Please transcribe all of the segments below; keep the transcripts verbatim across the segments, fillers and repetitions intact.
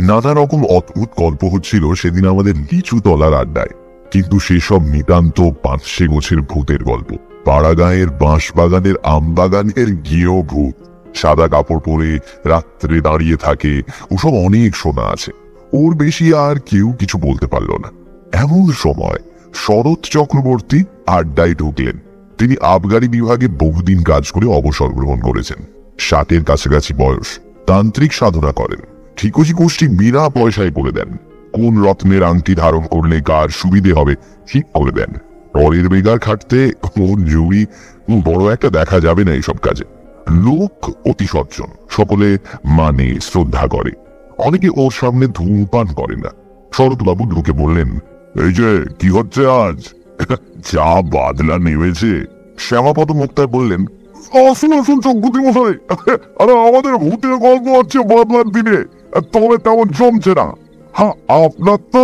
নানা রকম অদ্ভুত গল্প হচ্ছিল সেদিন আমাদের নিচু তলার আড্ডায়, কিন্তু সেসব নিতান্ত পাঁচশে গোছের ভূতের গল্প। পাড়াগাঁয়ের বাঁশ বাগানের আম বাগানের গিয়েও ভূত, সাদা কাপড় পরে রাত্রে দাঁড়িয়ে থাকে, ওসব অনেক শোনা আছে। ওর বেশি আর কেউ কিছু বলতে পারল না। এমন সময় শরৎ চক্রবর্তী আড্ডায় ঢুকলেন। তিনি আবগারি বিভাগে বহুদিন কাজ করে অবসর গ্রহণ করেছেন। ষাটের কাছাকাছি বয়স, তান্ত্রিক সাধনা করেন, ঠিকজি গোষ্ঠী বিনা পয়সায় করে দেন। কোন রত্নের আংটি ধারণ করলে কার সুবিধে হবে ঠিক করে দেন। পরের বেগার খাটতে কোন জুড়ি বড় একটা দেখা যাবে না এইসব কাজে। লোক অতি সজ্জন, সকলে মানে শ্রদ্ধা করে। অনেকে ওর সামনে ধূমপান করে না। শরৎবাবু ঢুকে বললেন, এই যে কি হচ্ছে আজ? যা বাদলা নেমেছে। শ্যামাপদ মুক্তার বললেন, আসুন আসুন চক্রবর্তী মশাই, আরে আমাদের ভূতের গল্প হচ্ছে বাদলার দিনে, তবে তেমন জমছে না। হ্যাঁ আপনার তো।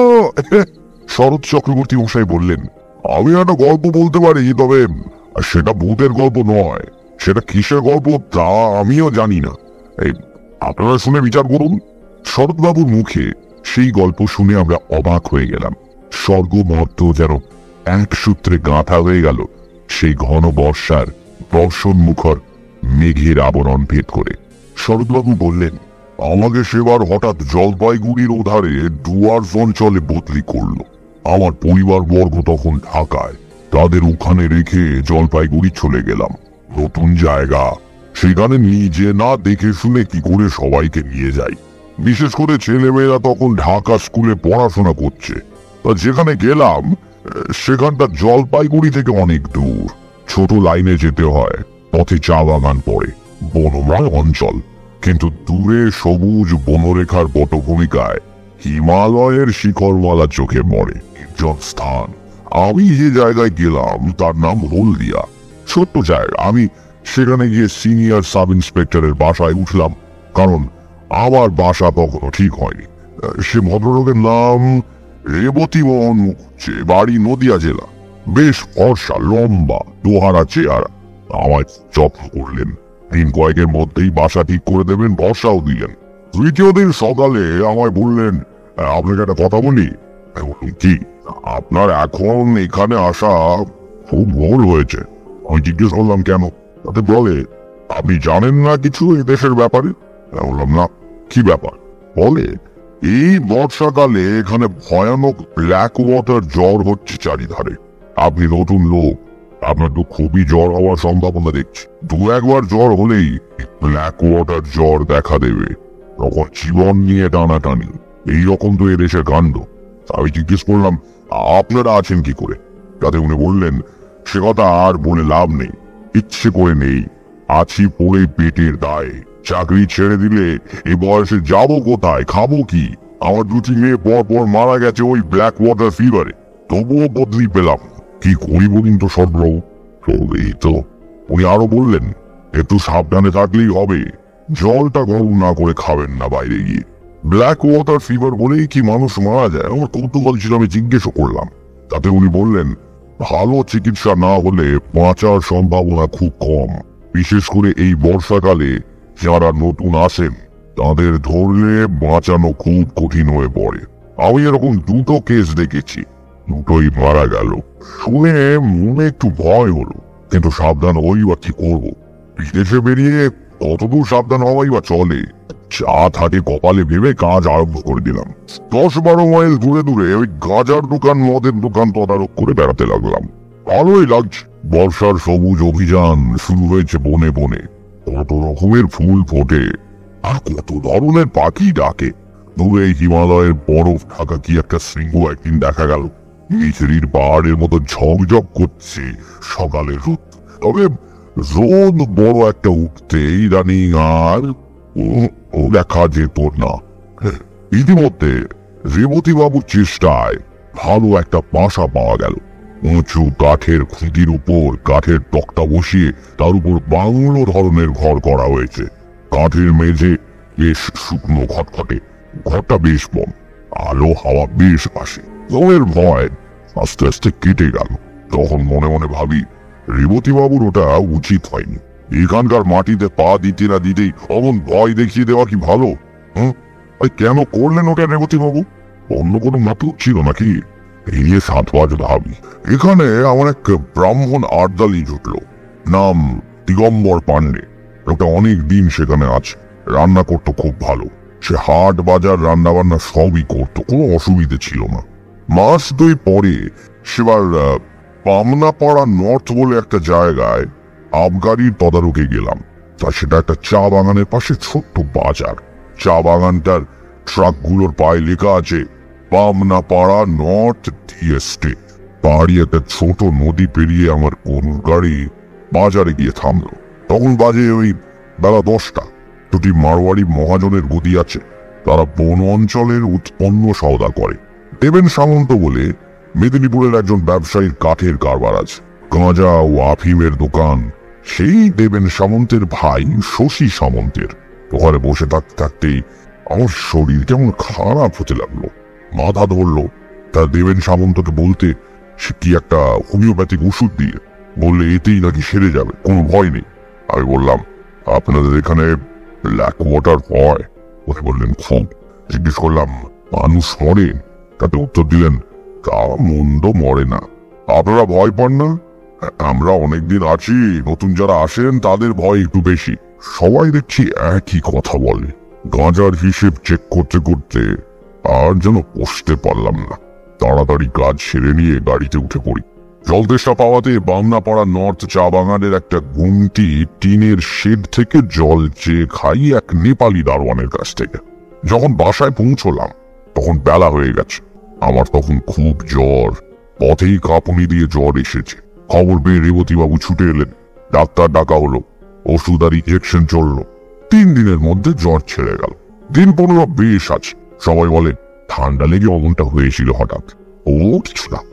শরৎ চক্রবর্তী মশাই বললেন, আমি একটা গল্প বলতে পারি, তবে সেটা ভূতের গল্প নয়। সেটা কিসের গল্প তা আমিও জানি না। এই আপনারা শুনে বিচার করুন। শরৎবাবুর মুখে সেই গল্প শুনে আমরা অবাক হয়ে গেলাম। স্বর্গ মর্ত যেন এক সূত্রে গাঁথা হয়ে গেল সেই ঘন বর্ষার বর্ষণ মুখর মেঘের আবরণ ভেদ করে। শরৎবাবু বললেন, আমাকে সেবার হঠাৎ জলপাইগুড়ির ওধারে ডুয়ার্স অঞ্চলে বদলি করলো। আমার পরিবার বর্গ তখন ঢাকায়, তাদের ওখানে রেখে জলপাইগুড়ি চলে গেলাম। নতুন জায়গা, সেখানে নিজে না দেখে শুনে কি করে সবাইকে নিয়ে যাই। বিশেষ করে ছেলেমেয়েরা তখন ঢাকা স্কুলে পড়াশোনা করছে। তা যেখানে গেলাম সেখানটা জলপাইগুড়ি থেকে অনেক দূর, ছোট লাইনে যেতে হয়। পথে চা বাগান পড়ে, বনময় অঞ্চল, কিন্তু দূরে সবুজ বনরেখার পটভূমিকায় হিমালয়ের শিখরমালা চোখে পড়ে। নির্জন স্থান। আমি যে জায়গায় গেলাম তার নাম হলদিয়া। ছোট্ট জায়গা। আমি সেখানে গিয়ে সিনিয়র সাব ইন্সপেক্টরের বাসায় উঠলাম, কারণ আমার বাসা তখনও ঠিক হয়নি। সে ভদ্রলোকের নাম রেবতী মোহন মুখুজ্জে, বাড়ি নদিয়া জেলা। বেশ ফর্সা, লম্বা, দোহারা চেহারা। আমায় যত্ন করলেন, দিন কয়েকের মধ্যেই বাসা ঠিক করে দেবেন, বর্ষাও দিলেন। তৃতীয় দিন সকালে আমায় বললেন, আপনাকে একটা কথা বলি। কি? আপনার এখন এখানে আসা খুব ভুল হয়েছে। আমি জিজ্ঞেস করলাম, কেন? তাতে বলে, আপনি জানেন না কিছু এই দেশের ব্যাপারে? বললাম, না। কি ব্যাপার? বলে, এই বর্ষাকালে এখানে ভয়ানক ব্ল্যাক ওয়াটার জ্বর হচ্ছে চারিধারে। আপনি নতুন লোক, আপনার তো খুবই জ্বর হওয়ার সম্ভাবনা দেখছি। দু একবার জ্বর হলেই ব্ল্যাক ওয়াটার জ্বর দেখা দেবে, তখন জীবন নিয়ে টানাটানি। এইরকম তো এদেশের কাণ্ড। আমি জিজ্ঞেস করলাম, আপনারা আছেন কি করে? তাতে উনি বললেন, সে কথা আর বলে লাভ নেই, ইচ্ছে করে নেই, আছি পড়ে পেটের দায়ে। চাকরি ছেড়ে দিলে এ বয়সে যাবো কোথায়, খাবো কি? আমার দুটি মেয়ে পর পর মারা গেছে ওই ব্ল্যাক ওয়াটার ফিভারে, তবুও বদলি পেলাম। কি করি বলুন তো সদবাবু? এই তো। উনি আরো বললেন, একটু সাবধানে থাকলেই হবে, জলটা গরম না করে খাবেন না বাইরে গিয়ে। ব্ল্যাক ওয়াটার ফিভার বলেই কি মানুষ মারা যায়? আমার কৌতূহল ছিল, আমি জিজ্ঞেসও করলাম। তাতে উনি বললেন, ভালো চিকিৎসা না হলে বাঁচার সম্ভাবনা খুব কম। বিশেষ করে এই বর্ষাকালে যারা নতুন আসেন তাদের ধরলে বাঁচানো খুব কঠিন হয়ে পড়ে। আমি এরকম দুটো কেস দেখেছি, দুটোই মারা গেল। শুনে মনে একটু ভয় হলো, কিন্তু সাবধান হই বা কি করবো? বিদেশে বেরিয়ে কতদূর সাবধান হওয়াই বা চলে? যা থাকে কপালে ভেবে কাজ আরম্ভ করে দিলাম। দশ বারো মাইল দূরে দূরে ওই গাজার দোকান, মদের দোকান তদারক করে বেড়াতে লাগলাম। ভালোই লাগছে। বর্ষার সবুজ অভিযান শুরু হয়েছে বনে বনে। কত রকমের ফুল ফোটে, আর কত ধরনের পাখি ডাকে। দূরে হিমালয়ের বরফ ঢাকা কি একটা শৃঙ্গ একদিন দেখা গেল। মিছরির পাহাড়ের মতো ঝকঝক করছে সকালের রোদ। তবে রোদ বড় একটা উঠতে ইদানিং আর দেখা যেত না। ইতিমধ্যে রেবতী বাবুর চেষ্টায় ভালো একটা বাসা পাওয়া গেল। উঁচু কাঠের খুঁটির উপর কাঠের তক্তা বসিয়ে তার উপর বাংলো ধরনের ঘর করা হয়েছে। কাঠের মেঝে বেশ শুকনো খটখটে, ঘরটা বেশ বন, আলো হাওয়া বেশ আসে। জলের ভয় আস্তে আস্তে কেটে গেল। তখন মনে মনে ভাবি, রেবতী বাবুর ওটা উচিত হয়নি। এখানকার মাটিতে পা দিতে না দিতেই অমন ভয় দেখিয়ে দেওয়া কি ভালো? হ্যাঁ, ওই কেন করলেন ওটা রেবতী বাবু? অন্য কোনো নাটক ছিল নাকি? এই নিয়ে সাত পাঁচ ভাবি। এখানে আমার এক ব্রাহ্মণ আর্দালি জুটলো, নাম দিগম্বর পান্ডে। ওটা অনেক দিন সেখানে আছে, রান্না করতো খুব ভালো। সে হাট বাজার রান্না বান্না সবই করতো, কোনো অসুবিধে ছিল না। মাস দুই পরে সেবার পামনাপাড়া নর্থ বলে একটা জায়গায় আবগারির তদারকে গেলাম। তা সেটা একটা চা বাগানের পাশে ছোট্ট বাজার। চা বাগানটার ট্রাকগুলোর পায়ে লেখা আছে পামনাপাড়া নর্থ টি এস্টেট। পাহাড়ি একটা ছোট নদী পেরিয়ে আমার কোন গাড়ি বাজারে গিয়ে থামলো। তখন বাজে ওই বেলা দশটা। দুটি মারোয়ারি মহাজনের গদি আছে, তারা বন অঞ্চলের উৎপন্ন সওদা করে। দেবেন সামন্ত বলে মেদিনীপুরের একজন ব্যবসায়ীর কাঠের কারবার আছে, গাঁজা ও আফিমের দোকান সেই দেবেন সামন্তের ভাই শশী সামন্তের। ওখানে বসে থাকতে থাকতেই আমার শরীর কেমন খারাপ হতে লাগলো, মাথা ধরলো। তা দেবেন সামন্তকে বলতে সে কি একটা হোমিওপ্যাথিক ওষুধ দিয়ে বললে এতেই নাকি সেরে যাবে, কোনো ভয় নেই। আমি বললাম, আপনাদের এখানে ব্ল্যাক ওয়াটার হয়? উনি বললেন খুব। জিজ্ঞেস করলাম, মানুষ মরে? তাতে উত্তর দিলেন, তা মন্দ মরে না। আপনারা ভয় পান না? আমরা অনেকদিন আছি, নতুন যারা আসেন তাদের ভয় একটু বেশি। সবাই দেখছি একই কথা বলে। গাঁজার হিসেব চেক করতে করতে আর যেন বসতে পারলাম না। তাড়াতাড়ি কাজ সেরে নিয়ে গাড়িতে উঠে পড়ি। জলতেষ্টা পাওয়াতে বামনাপাড়া নর্থ চা বাগানের একটা গুমটি টিনের শেড থেকে জল চেয়ে খাই এক নেপালি দারোয়ানের কাছ থেকে। যখন বাসায় পৌঁছলাম তখন বেলা হয়ে গেছে। আমার তখন খুব জ্বর, পথেই কাঁপুনি দিয়ে জ্বর এসেছে। খবর পেয়ে রেবতীবাবু ছুটে এলেন, ডাক্তার ডাকা হলো, ওষুধ আর ইঞ্জেকশন চললো। তিন দিনের মধ্যে জ্বর ছেড়ে গেল। দিন পনেরো বেশ আছে। সবাই বলে ঠান্ডা লেগে অমনটা হয়েছিল হঠাৎ। ও কিছু না।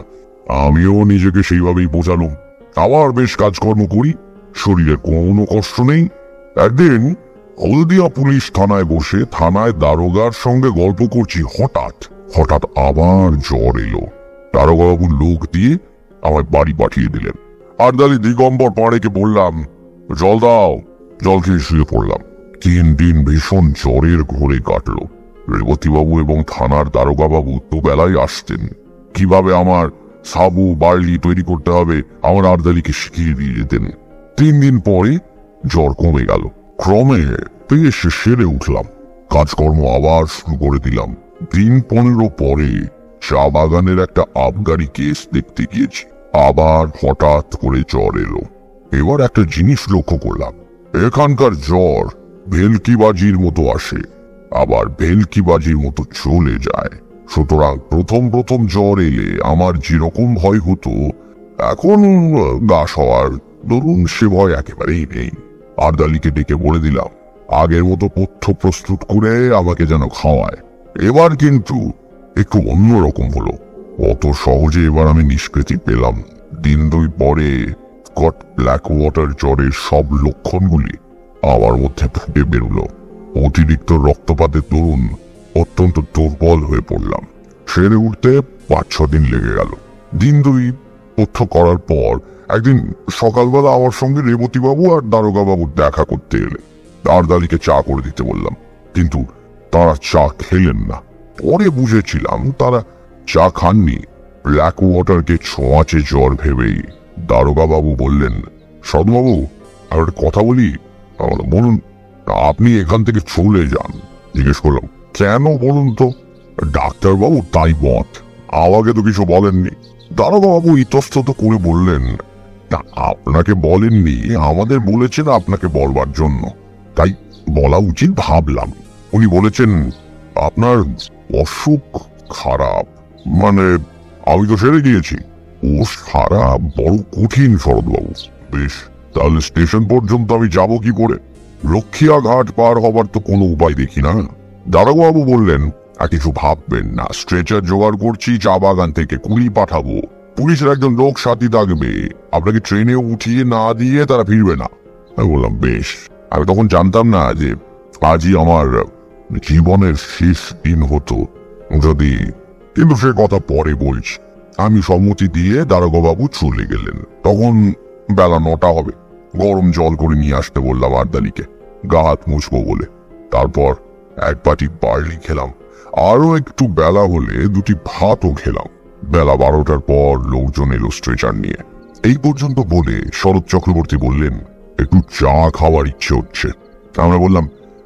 আমিও নিজেকে সেইভাবেই বোঝালুম। আবার বেশ কাজকর্ম করি, শরীরে কোনো কষ্ট নেই। একদিন হলদিয়া পুলিশ থানায় বসে থানায় দারোগার সঙ্গে গল্প করছি, হঠাৎ হঠাৎ আবার জ্বর এলো। দারোগাবাবুর লোক দিয়ে আমায় বাড়ি পাঠিয়ে দিলেন। আর্দালি দিগম্বর পাড়েকে বললাম, জল দাও। জল খেয়ে শুয়ে পড়লাম। তিন দিন ভীষণ জ্বরের ঘোরে কাটলো। রেবতীবাবু এবং থানার দারোগাবাবু তো বেলায় আসতেন। কিভাবে আমার সাবু বার্লি তৈরি করতে হবে আমার আর্দালিকে শিখিয়ে দিয়ে যেতেন। তিন দিন পরে জ্বর কমে গেল। ক্রমে বেশ সেরে উঠলাম। কাজকর্ম আবার শুরু করে দিলাম। দিন পনেরো পরে চা বাগানের একটা আবগারি কেস দেখতে গিয়েছি। আবার হঠাৎ করে জ্বর এলো। এবার একটা জিনিস লক্ষ্য করলাম, এখানকার জ্বর ভেলকিবাজির মতো আসে, আবার ভেলকিবাজির মতো চলে যায়। সুতরাং প্রথম প্রথম জ্বর এলে আমার যেরকম ভয় হতো, এখন গা সওয়ার ধরুন সে ভয় একেবারেই নেই। আর্দালিকে ডেকে বলে দিলাম, আগের মতো পথ্য প্রস্তুত করে আমাকে যেন খাওয়ায়। এবার কিন্তু একটু অন্যরকম হলো। অত সহজে এবার আমি নিষ্কৃতি পেলাম। দিন দুই পরে স্কট ব্ল্যাক ওয়াটার জ্বরের সব লক্ষণগুলি আমার মধ্যে ফুটে বেরোলো। অতিরিক্ত রক্তপাতের দরুন অত্যন্ত দুর্বল হয়ে পড়লাম। সেরে উঠতে পাঁচ ছ দিন লেগে গেল। দিন দুই তথ্য করার পর একদিন সকালবেলা আমার সঙ্গে রেবতীবাবু আর দারোগাবাবু দেখা করতে এলে। আর্দালিকে চা করে দিতে বললাম, কিন্তু তারা চা খেলেন না। পরে বুঝেছিলাম তারা চা খাননি ব্ল্যাক ওয়াটারকে ছোঁয়াচে জ্বর ভেবেই। দারোগাবাবু বললেন, সদবাবু আর একটা কথা বলি। বলুন। আপনি এখান থেকে চলে যান। জিজ্ঞেস করলাম, কেন বলুন তো? ডাক্তারবাবু তাই মত, আমাকে তো কিছু বলেননি। দারোগাবাবু ইতস্তত করে বললেন, না আপনাকে বলেননি, আমাদের বলেছেন আপনাকে বলবার জন্য, তাই বলা উচিত ভাবলাম। উনি বলেছেন আপনার অসুখ খারাপ, মানে আমি তো সেরে গিয়েছি। ও সারা বড় কঠিন শরৎবাবু। বেশ, তাহলে স্টেশন পর্যন্ত আমি যাব কি করে? রক্ষিয়া ঘাট পার হবার তো কোনো উপায় দেখি না। দারোগাবাবু বললেন, আর কিছু ভাববেন না, স্ট্রেচার জোগাড় করছি, চা বাগান থেকে কুলি পাঠাবো, পুলিশের একজন লোক সাথী থাকবে, আপনাকে ট্রেনে উঠিয়ে না দিয়ে তারা ফিরবে না। আমি বললাম, বেশ। আমি তখন জানতাম না যে আজই আমার জীবনের শেষ দিন হতো যদি, কিন্তু সে কথা পরে বলছি। আমি সম্মতি দিয়ে দারোগাবাবু চলে গেলেন। তখন বেলা নটা হবে। গরম জল করে নিয়ে আসতে বললাম আর্দালিকে, গা হাত মুছবো বলে। তারপর এক বাটি বার্লি খেলাম, আরো একটু বেলা হলে দুটি ভাতও খেলাম। বেলা বারোটার পর লোকজন এলো স্ট্রেচার নিয়ে। এই পর্যন্ত বলে শরৎ চক্রবর্তী বললেন, একটু চা খাওয়ার ইচ্ছে হচ্ছে। আমরা বললাম,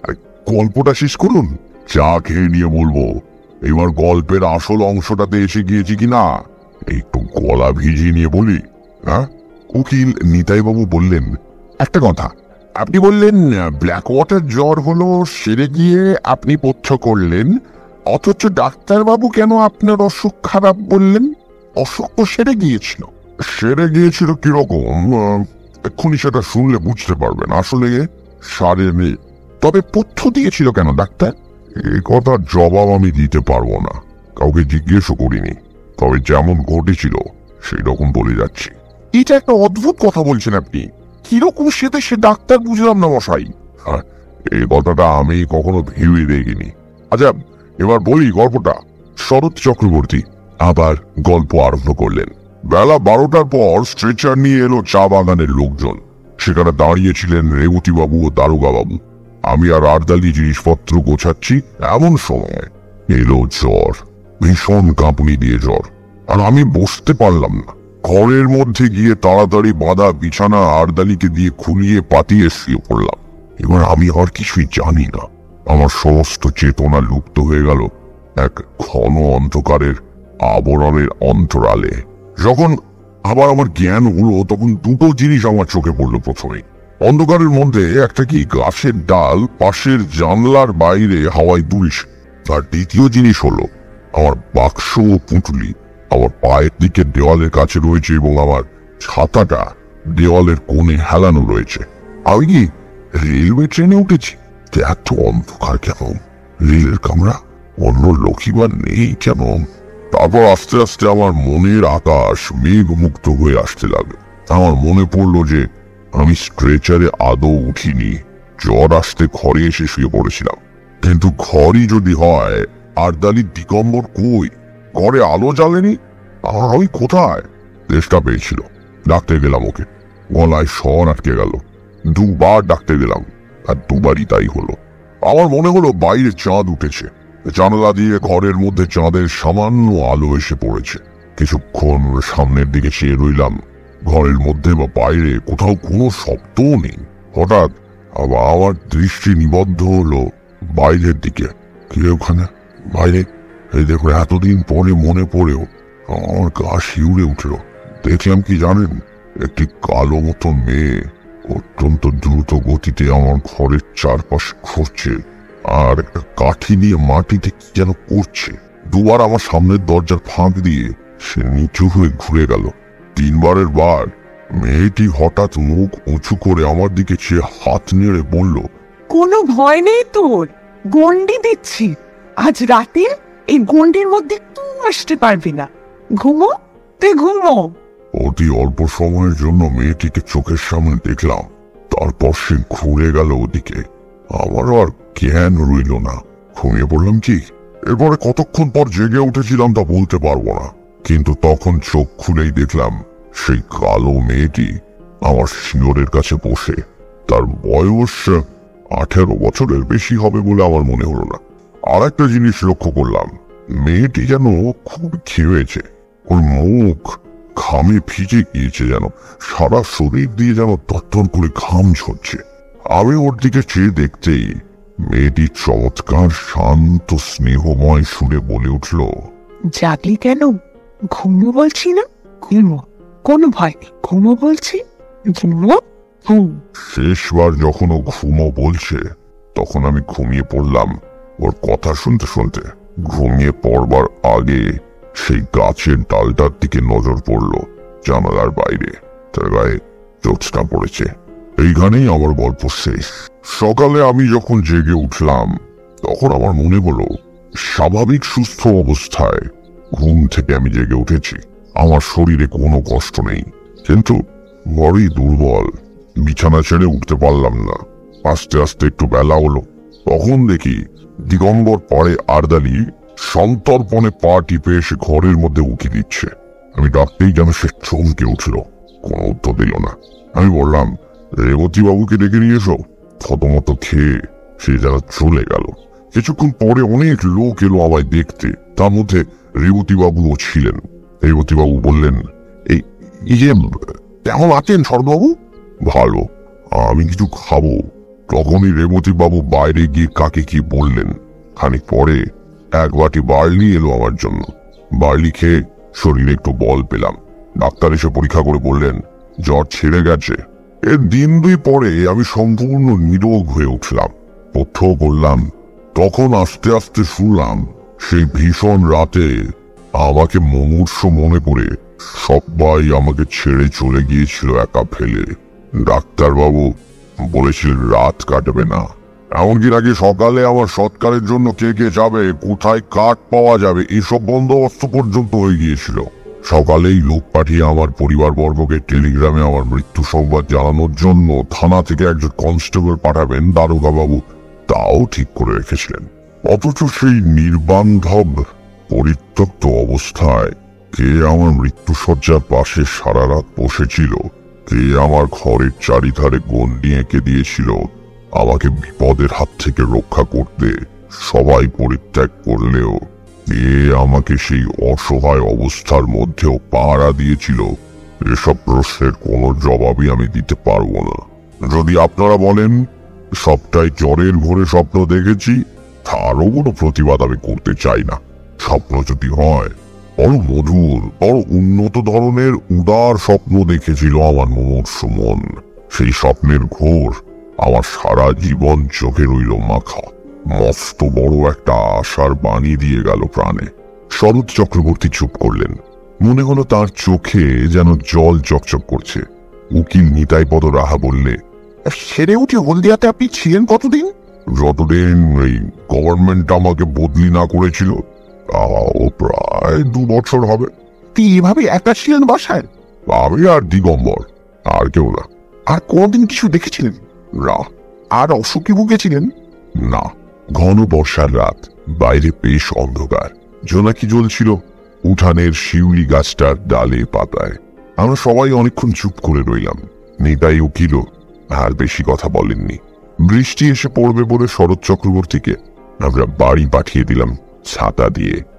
গল্পটা শেষ করুন, চা খেয়ে নিয়ে বলবো। এবার গল্পের আসল অংশটাতে এসে গিয়েছি কিনা একটু গলা ভিজিয়ে নিয়ে বলি। হ্যাঁ, উকিল নিতাইবাবু বললেন, একটা কথা, আপনি বললেন ব্ল্যাক ওয়াটার জ্বর হলো, সেরে গিয়ে আপনি পথ্য করলেন, অথচ ডাক্তারবাবু কেন আপনার অসুখ খারাপ বললেন? অসুখ তো সেরে গিয়েছিল। সেরে গিয়েছিল কিরকম এক্ষুনি সেটা শুনলে বুঝতে পারবেন। আসলে সারেনি। তবে পথ্য দিয়েছিল কেন ডাক্তার? এই কথার জবাব আমি দিতে পারবো না, কাউকে জিজ্ঞেসও করিনি। তবে যেমন ঘটেছিল সেই রকম বলে যাচ্ছি। এটা একটা অদ্ভুত কথা বলছেন আপনি। কিরকম সেতে সে ডাক্তার বুঝলাম না মশাই। হ্যাঁ, এই কথাটা আমি কখনো ভেবে দেখিনি। আচ্ছা, এবার বলি গল্পটা। শরৎ চক্রবর্তী আবার গল্প আরম্ভ করলেন। বেলা বারোটার পর স্ট্রেচার নিয়ে এলো চা বাগানের লোকজন। সেখানে দাঁড়িয়েছিলেন রেবতীবাবু ও দারোগা বাবু। আমি আর আরদালি জিনিসপত্র গোছাচ্ছি, এমন সময় এলো জ্বর। ভীষণ কাঁপুনি দিয়ে জ্বর, আর আমি বসতে পারলাম না। ঘরের মধ্যে গিয়ে তাড়াতাড়ি বাঁধা বিছানা আরদালিকে দিয়ে খুলিয়ে পাতিয়ে শুয়ে পড়লাম। এবার আমি আর কিছুই জানি না। আমার সমস্ত চেতনা লুপ্ত হয়ে গেল এক ঘন অন্ধকারের আবরণের অন্তরালে। যখন আবার আমার জ্ঞান হলো, তখন দুটো জিনিস আমার চোখে পড়লো। প্রথমে অন্ধকারের মধ্যে একটা কি গাছের ডাল পাশের জানলার বাইরে হাওয়ায় দুলছে। আর দ্বিতীয় জিনিস হলো আমার বাক্স ও পুঁটুলি আমার পায়ের দিকে দেওয়ালের কাছে রয়েছে, এবং আমার ছাতাটা দেওয়ালের কোণে হেলানো রয়েছে। আমি কি রেলওয়ে ট্রেনে উঠেছি? এত অন্ধকার কেন? রেলের কামরা, অন্য লোকই বা নেই কেন? তারপর আস্তে আস্তে আমার মনের আকাশ মেঘ মুক্ত হয়ে আসতে লাগলো। আমার মনে পড়লো যে আমি স্ট্রেচারে আদৌ উঠিনি। জ্বর আসতে ঘরে এসে শুয়ে পড়েছিলাম। কিন্তু ঘরই যদি হয়, আরদালির দিগম্বর কই? ঘরে আলো জ্বালেনি। আর আমি কোথায়? তেষ্টা পেয়েছিল, ডাকতে গেলাম ওকে। গলায় স্বর আটকে গেল। দুবার ডাকতে গেলাম, আর দুবারই তাই হলো। আমার মনে হলো বাইরে চাঁদ উঠেছে। জানালা দিয়ে ঘরের মধ্যে চাঁদের সামান্য আলো এসে পড়েছে। কিছুক্ষণ সামনের দিকে চেয়ে রইলাম। ঘরের মধ্যে বা বাইরে কোথাও কোনো শব্দও নেই। হঠাৎ আমার দৃষ্টি নিবদ্ধ হলো বাইরের দিকে। কে ওখানে বাইরে? এই দেখো, এতদিন পরে মনে পড়েও আমার গা শিউরে উঠল। দেখলাম কি জানেন, একটি কালো মতো মেয়ে অত্যন্ত দ্রুত গতিতে আমার ঘরের চারপাশ ঘুরছে, আর একটা কাঠি দিয়ে মাটিতে কি যেন করছে। দুবার আমার সামনের দরজার ফাঁক দিয়ে সে নিচু হয়ে ঘুরে গেল। তিনবারের বার মেয়েটি হঠাৎ মুখ উঁচু করে আমার দিকে চেয়ে হাত নেড়ে বলল, কোনো ভয় নেই তোর, গন্ডি দিচ্ছি। আজ রাতে এই গন্ডির মধ্যে তুই আসতে পারবি না। ঘুমো, তুই ঘুমো। অতি অল্প সময়ের জন্য মেয়েটিকে চোখের সামনে দেখলাম। তারপর সে ঘুরে গেল ওদিকে। আমারও আর জ্ঞান রইল না। ঘুমিয়ে পড়লাম কি। এরপরে কতক্ষণ পর জেগে উঠেছিলাম তা বলতে পারবো না, কিন্তু তখন চোখ খুলেই দেখলাম সেই কালো মেয়েটি আমার শিয়রের কাছে বসে। তার বয়স আঠেরো বছরের বেশি হবে বলে আমার মনে হলো না। আর একটা জিনিস লক্ষ্য করলাম, মেয়েটি যেন খুব খেয়েছে। ওর মুখ ঘামে ভিজে গিয়েছে, যেন সারা শরীর দিয়ে যেন তত্তর করে ঘাম ঝরছে। আমি ওর দিকে চেয়ে দেখতেই মেয়েটি চমৎকার শান্ত স্নেহময় সুরে বলে উঠল, জাগলি কেন? ঘুমো বলছি না? ঘুমো, কোনো ভয় নেই, ঘুমো বলছি, ঘুমো। হুম। শেষবার যখন ও ঘুমো বলছে, তখন আমি ঘুমিয়ে পড়লাম ওর কথা শুনতে শুনতে। ঘুমিয়ে পড়বার আগে সেই গাছের ডালটার দিকে নজর পড়ল। জানালার বাইরে তার গায়ে জ্যোৎস্না পড়েছে। এইখানেই আমার গল্প শেষ। সকালে আমি যখন জেগে উঠলাম, তখন আমার মনে হলো স্বাভাবিক সুস্থ অবস্থায় ঘুম থেকে আমি জেগে উঠেছি। আমার শরীরে কোনো কষ্ট নেই, কিন্তু বড়ই দুর্বল। বিছানা ছেড়ে উঠতে পারলাম না। আস্তে আস্তে একটু বেলা হলো। তখন দেখি দিগম্বর পাড়ে আরদালি সন্তর্পণে পা টিপে এসে ঘরের মধ্যে উকি দিচ্ছে। আমি ডাকতেই যেন সে চমকে উঠল, কোনো উত্তর দিল না। আমি বললাম, রেবতী বাবুকে ডেকে নিয়ে এসো। থতমত খেয়ে সে যেন চলে গেল। কিছুক্ষণ পরে অনেক লোক এলো আমায় দেখতে, তার মধ্যে রেবতীবাবুও ছিলেন। রেবতীবাবু বললেন, এই এই যে কেমন আছেন শরৎবাবু? ভালো, আমি কিছু খাবো। তখনই রেবতীবাবু বাইরে গিয়ে কাকে কি বললেন। খানিক পরে এক বাটি বার্লি এলো আমার জন্য। বার্লি খেয়ে শরীরে একটু বল পেলাম। ডাক্তার এসে পরীক্ষা করে বললেন জ্বর ছেড়ে গেছে। এর দিন দুই পরে আমি সম্পূর্ণ নিরোগ হয়ে উঠলাম। পথ্য করলাম। তখন আস্তে আস্তে শুনলাম সেই ভীষণ রাতে আমাকে মুমূর্ষ মনে করে সবাই আমাকে ছেড়ে চলে গিয়েছিল একা ফেলে। ডাক্তারবাবু বলেছিলেন রাত কাটবে না, এমনকি নাকি সকালে আমার সৎকারের জন্য কে কে যাবে, কোথায় কাঠ পাওয়া যাবে, এসব বন্দোবস্ত পর্যন্ত হয়ে গিয়েছিল। সকালেই লোক পাঠিয়ে আমার পরিবারবর্গকে টেলিগ্রামে আমার মৃত্যু সংবাদ জানানোর জন্য থানা থেকে একজন কনস্টেবল পাঠাবেন দারোগাবাবু, তাও ঠিক করে রেখেছিলেন। অথচ সেই নির্বান্ধব পরিত্যক্ত অবস্থায় কে আমার মৃত্যুসজ্জার পাশে সারা রাত বসেছিল, কে আমার ঘরের চারিধারে গণ্ডি এঁকে দিয়েছিল আমাকে বিপদের হাত থেকে রক্ষা করতে, সবাই পরিত্যাগ করলেও কে আমাকে সেই অসহায় অবস্থার মধ্যেও পাহারা দিয়েছিল, এসব প্রশ্নের কোনো জবাবই আমি দিতে পারবো না। যদি আপনারা বলেন সবটাই জ্বরের ঘোরে স্বপ্ন দেখেছি, তারও কোনো প্রতিবাদ আমি করতে চাই না। স্বপ্ন যদি হয় বড় মধুর, বড় উন্নত ধরনের উদার স্বপ্ন দেখেছিল আমার মুমূর্ষ মন। সেই স্বপ্নের ঘোর আমার সারা জীবন চোখে রইল মাখা, মস্ত বড় একটা আশার বাণী দিয়ে গেল প্রাণে। শরৎ চক্রবর্তী চুপ করলেন। মনে হলো তার চোখে যেন জল চকচক করছে। উকিল নিতাইপদ রাহা বললে, সেরে উঠে হলদিয়াতে আপনি ছিলেন কতদিন? যতদিন এই গভর্নমেন্ট আমাকে বদলি না করেছিল, ও প্রায় দু বছর হবে। তুই এভাবে একা ছিলেন বাসায়? আমি আর দিগম্বর, আর কেউ না। আর কোনদিন কিছু দেখেছিলেন? না। আর অসুখী ভুগেছিলেন? না। ঘন বর্ষার রাত, বাইরে বেশ অন্ধকার, জোনাকি জ্বলছিল উঠানের শিউলি গাছটার ডালে পাতায়। আমরা সবাই অনেকক্ষণ চুপ করে রইলাম। নিতাই উকিল আর বেশি কথা বলেননি। বৃষ্টি এসে পড়বে বলে শরৎ চক্রবর্তীকে আমরা বাড়ি পাঠিয়ে দিলাম ছাতা দিয়ে।